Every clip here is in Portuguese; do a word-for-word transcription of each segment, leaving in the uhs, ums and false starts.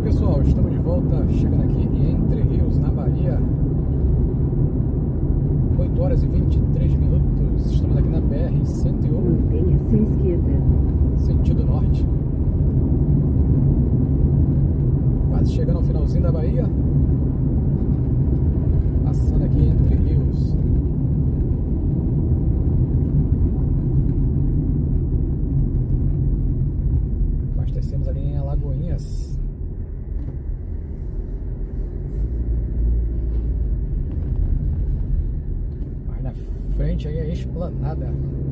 pessoal, estamos de volta, chegando aqui em Entre Rios, na Bahia. oito horas e vinte e três minutos. Estamos aqui na B R cento e um. Mantenha-se à esquerda. Sentido norte. Quase chegando ao finalzinho da Bahia. Passando aqui Entre Rios. Abastecemos ali em Alagoinhas. Mais na frente aí a Esplanada.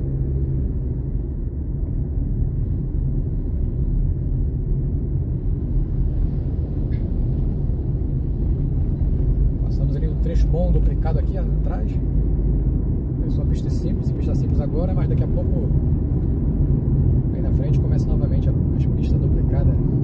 Passamos ali um trecho bom duplicado aqui atrás. Começou a pista simples, pista simples agora, mas daqui a pouco aí na frente começa novamente a pista duplicada.